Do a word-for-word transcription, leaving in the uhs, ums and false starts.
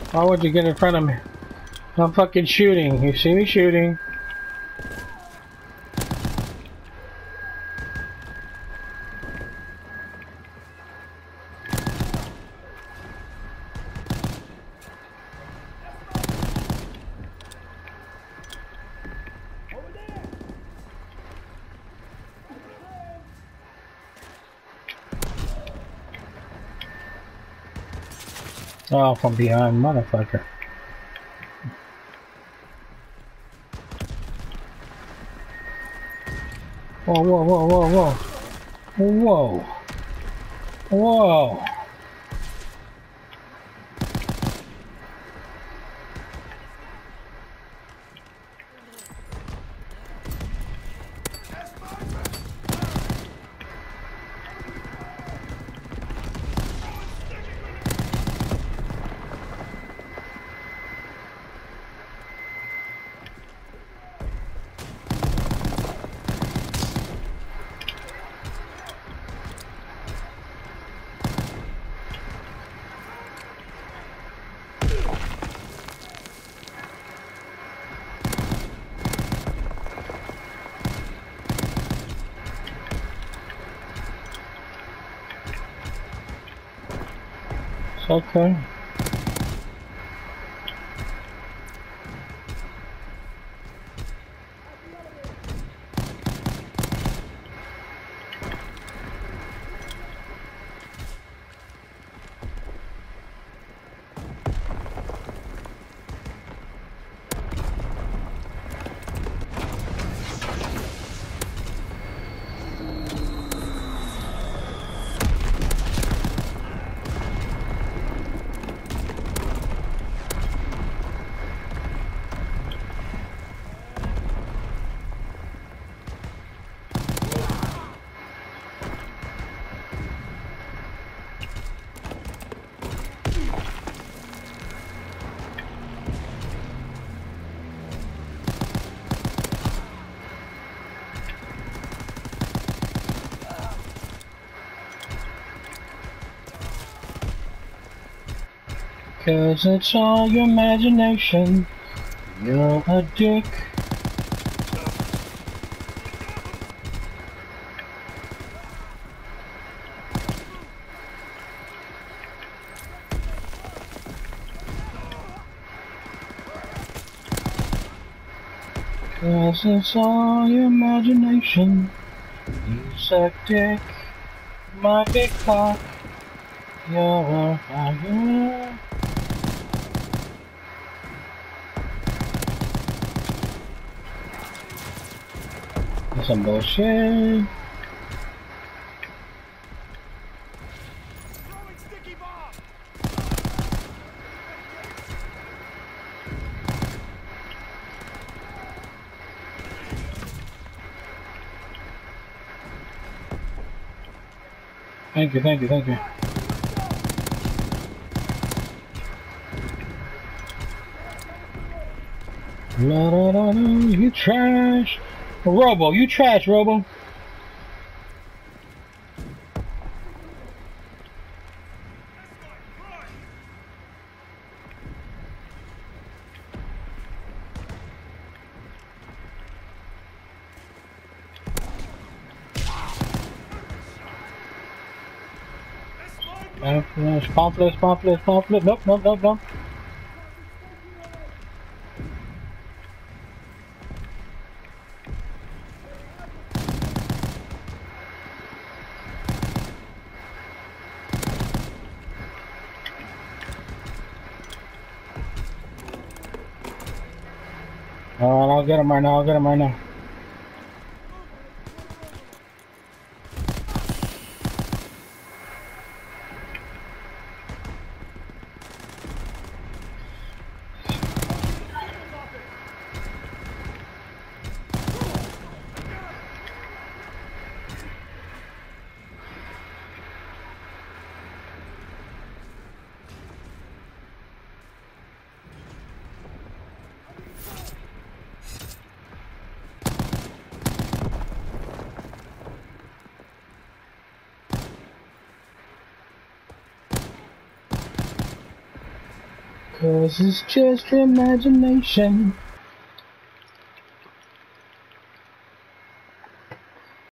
Why would you get in front of me? I'm fucking shooting. You see me shooting. Oh, from behind, motherfucker. Whoa, whoa, whoa, whoa, whoa. Whoa. Whoa. Okay. Cause it's all your imagination. You're a dick. Cause it's all your imagination. You suck dick. My big cock. You're a fire. Some bullshit. Thank you, thank you, thank you. La, la, la, la, you trash. Robo, you trash, Robo. Pamphlet, pamphlet, pamphlet. Nope, nope, nope, nope. Alright, I'll get him right now, I'll get him right now. 'Cause it's just your imagination.